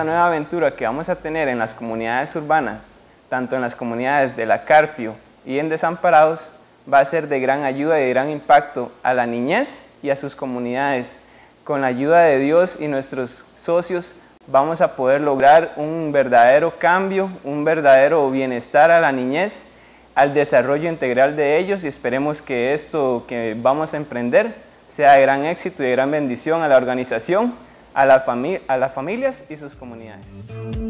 esta nueva aventura que vamos a tener en las comunidades urbanas, tanto en las comunidades de La Carpio y en Desamparados, va a ser de gran ayuda y de gran impacto a la niñez y a sus comunidades. Con la ayuda de Dios y nuestros socios vamos a poder lograr un verdadero cambio, un verdadero bienestar a la niñez, al desarrollo integral de ellos, y esperemos que esto que vamos a emprender sea de gran éxito y de gran bendición a la organización, a las familias y sus comunidades.